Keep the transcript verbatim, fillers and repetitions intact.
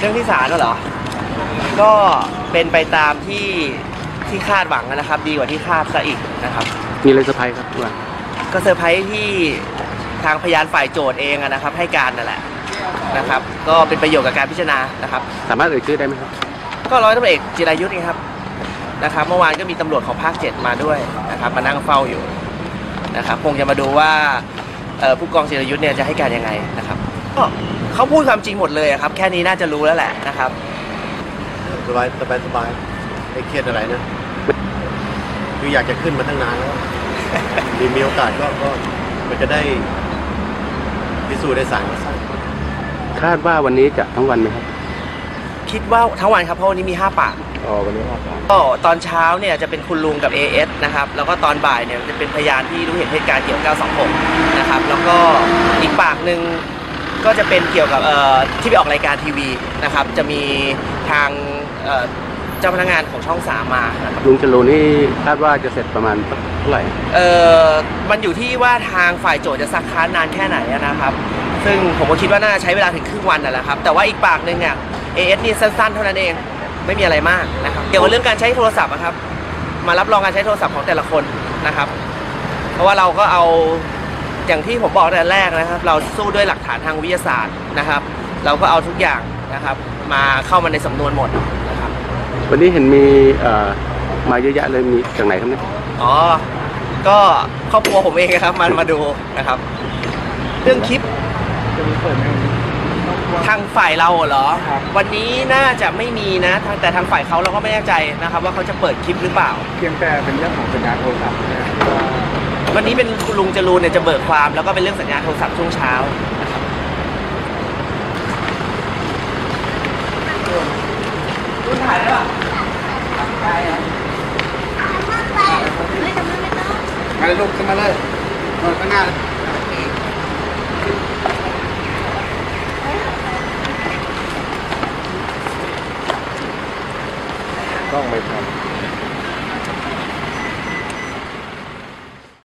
รื่องที่ศาลเหรอก็เป็นไปตามที่ที่คาดหวังนะครับดีกว่าที่คาดซะอีกนะครับมีอะไรเซอร์ไพรส์ครับทุกวันก็เซอร์ไพรส์ที่ทางพยานฝ่ายโจทย์เองนะครับให้การนั่นแหละนะครับก็เป็นประโยชน์กับการพิจารณานะครับสามารถเอ่ยชื่อได้ไหมครับก็ร้อยตำรวจเอกจิรายุทธ์ครับนะครับเมื่อวานก็มีตำรวจของภาคเจ็ดมาด้วยนะครับมานั่งเฝ้าอยู่นะครับคงจะมาดูว่าผู้กองจิรายุทธ์เนี่ยจะให้การยังไงนะครับก็เขาพูดความจริงหมดเลยครับแค่นี้น่าจะรู้แล้วแหละนะครับสบายสบายสบายไม่เครียดอะไรนะคืออยากจะขึ้นมาตั้งนานแล้วมีมีโอกาสก็ก็มันจะได้พิสูจน์ได้สารก็สร้างคาดว่าวันนี้จะทั้งวันไหมครับคิดว่าทั้งวันครับเพราะวันนี้มีห้าปากอ๋อวันนี้ห้าปากก็ตอนเช้าเนี่ยจะเป็นคุณลุงกับ เอ เอส นะครับแล้วก็ตอนบ่ายเนี่ยจะเป็นพยานที่รู้เห็นเหตุการณ์เกี่ยวกับเก้าสองหกนะครับแล้วก็อีกปากหนึ่งก็จะเป็นเกี่ยวกับที่ไปออกรายการทีวีนะครับจะมีทางเจ้าพนักงานของช่องสามมานะครับลุงจรูนนี่คาดว่าจะเสร็จประมาณเท่าไหร่เออมันอยู่ที่ว่าทางฝ่ายโจทย์จะซักค้านนานแค่ไหนนะครับซึ่งผมก็คิดว่าน่าจะใช้เวลาถึงครึ่งวันนั่นแหละครับแต่ว่าอีกปากหนึ่งเนี่ย เอ เอส นี่สั้นๆเท่านั้นเองไม่มีอะไรมากนะครับเกี่ยวกับเรื่องการใช้โทรศัพท์นะครับมารับรองการใช้โทรศัพท์ของแต่ละคนนะครับเพราะว่าเราก็เอาอย่างที่ผมบอกตั้งแต่แรกนะครับเราสู้ด้วยหลักฐานทางวิทยาศาสตร์นะครับเราก็เอาทุกอย่างนะครับมาเข้ามาในสำนวนหมดนะครับวันนี้เห็นมีมาเยอะแยะเลยมีจากไหนครับเนี่ยอ๋อก็ครอบครัวผมเองครับมันมาดูนะครับเรื่องคลิปทางฝ่ายเราเหรอวันนี้น่าจะไม่มีนะแต่ทางฝ่ายเขาเราก็ไม่แน่ใจนะครับว่าเขาจะเปิดคลิปหรือเปล่าเพียงแต่เป็นเรื่องของสัญญาณโทรศัพท์วันนี้เป็นคุณลุงจรูนเนี่ยจะเบิกความแล้วก็เป็นเรื่องสัญญาณโทรศัพท์ช่วงเช้านะครับคุณถ่ายได้ป่ะได้อะมาเลยลูกขึ้นมาเลยนอนข้างหน้าต้องไปทำ